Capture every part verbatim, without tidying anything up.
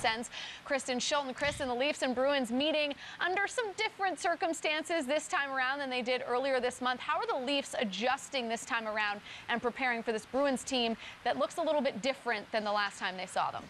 ends. Kristen Shilton. Kristen, the Leafs and Bruins meeting under some different circumstances this time around than they did earlier this month. How are the Leafs adjusting this time around and preparing for this Bruins team that looks a little bit different than the last time they saw them?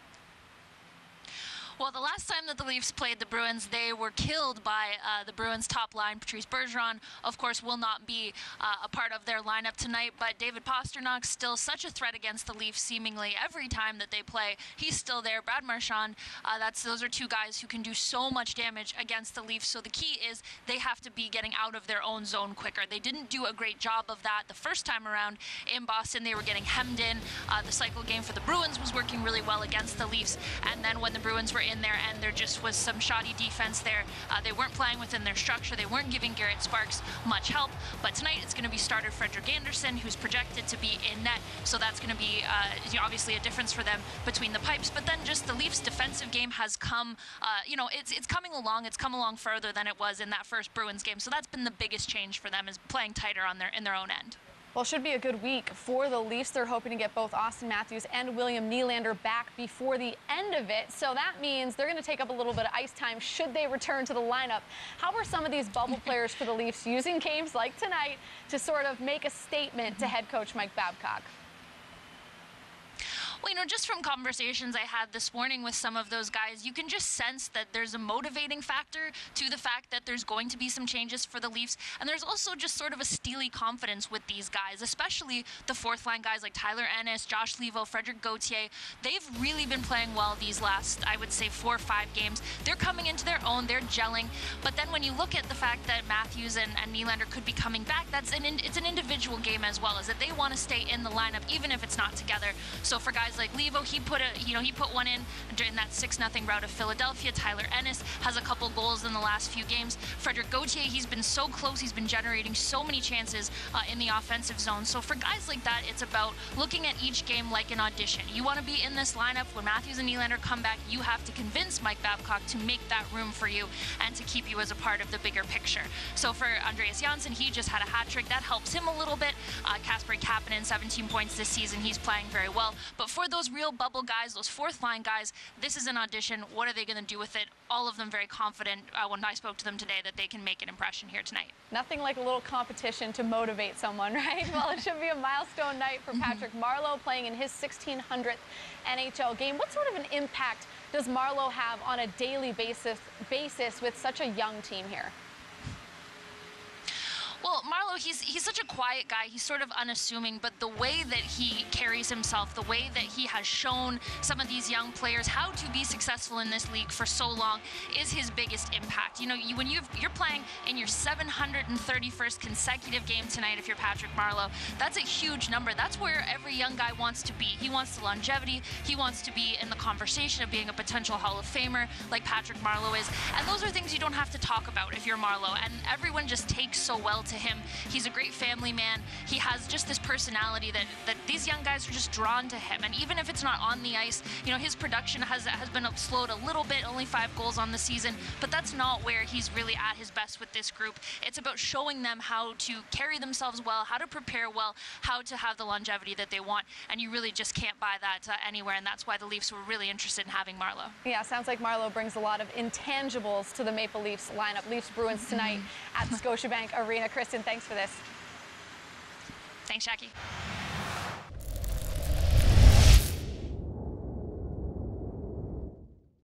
Well, the last time that the Leafs played the Bruins, they were killed by uh, the Bruins' top line. Patrice Bergeron, of course, will not be uh, a part of their lineup tonight, but David Pastrnak's still such a threat against the Leafs seemingly every time that they play. He's still there. Brad Marchand, uh, that's those are two guys who can do so much damage against the Leafs. So the key is they have to be getting out of their own zone quicker. They didn't do a great job of that the first time around in Boston. They were getting hemmed in. Uh, the cycle game for the Bruins was working really well against the Leafs, and then when the Bruins were in there and there just was some shoddy defense there. Uh, they weren't playing within their structure. They weren't giving Garrett Sparks much help. But tonight it's going to be starter Frederik Andersen, who's projected to be in net. So that's going to be uh, you know, obviously a difference for them between the pipes. But then just the Leafs' defensive game has come, uh, you know, it's it's coming along. It's come along further than it was in that first Bruins game. So that's been the biggest change for them, is playing tighter on their in their own end. Well, it should be a good week for the Leafs. They're hoping to get both Austin Matthews and William Nylander back before the end of it. So that means they're going to take up a little bit of ice time should they return to the lineup. How are some of these bubble players for the Leafs using games like tonight to sort of make a statement to head coach Mike Babcock? Well, you know, just from conversations I had this morning with some of those guys, you can just sense that there's a motivating factor to the fact that there's going to be some changes for the Leafs. And there's also just sort of a steely confidence with these guys, especially the fourth line guys like Tyler Ennis, Josh Leivo, Frederik Gauthier. They've really been playing well these last, I would say, four or five games. They're coming into their own, they're gelling. But then when you look at the fact that Matthews and, and Nylander could be coming back, that's an in, it's an individual game as well, is that they want to stay in the lineup even if it's not together. So for guys like Leivo, he put a, you know, he put one in during that six nothing rout of Philadelphia. Tyler Ennis has a couple goals in the last few games. Frederik Gauthier, he's been so close. He's been generating so many chances uh, in the offensive zone. So for guys like that, it's about looking at each game like an audition. You want to be in this lineup. When Matthews and Nylander come back, you have to convince Mike Babcock to make that room for you and to keep you as a part of the bigger picture. So for Andreas Janssen, he just had a hat trick. That helps him a little bit. Uh, Kasperi Kapanen, seventeen points this season. He's playing very well. But for those real bubble guys, those fourth line guys, this is an audition. What are they going to do with it? All of them very confident uh, when I spoke to them today that they can make an impression here tonight. Nothing like a little competition to motivate someone, right? Well, it should be a milestone night for Patrick Marleau playing in his sixteen hundredth N H L game. What sort of an impact does Marleau have on a daily basis, basis with such a young team here? Well, Marleau, he's he's such a quiet guy. He's sort of unassuming, but the way that he carries himself, the way that he has shown some of these young players how to be successful in this league for so long is his biggest impact. You know, you, when you've, you're playing in your seven hundred thirty-first consecutive game tonight, if you're Patrick Marleau, that's a huge number. That's where every young guy wants to be. He wants the longevity. He wants to be in the conversation of being a potential Hall of Famer like Patrick Marleau is. And those are things you don't have to talk about if you're Marleau. And everyone just takes so well to him. He's a great family man. He has just this personality that, that these young guys are just drawn to him. And even if it's not on the ice, you know, his production has, has been slowed a little bit, only five goals on the season, but that's not where he's really at his best with this group. It's about showing them how to carry themselves well, how to prepare well, how to have the longevity that they want. And you really just can't buy that uh, anywhere. And that's why the Leafs were really interested in having Marleau. Yeah, sounds like Marleau brings a lot of intangibles to the Maple Leafs lineup. Leafs Bruins tonight at Scotiabank Arena. Kristen, thanks for this. Thanks, Jackie.